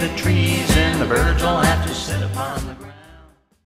the trees, and the birds will have to sit upon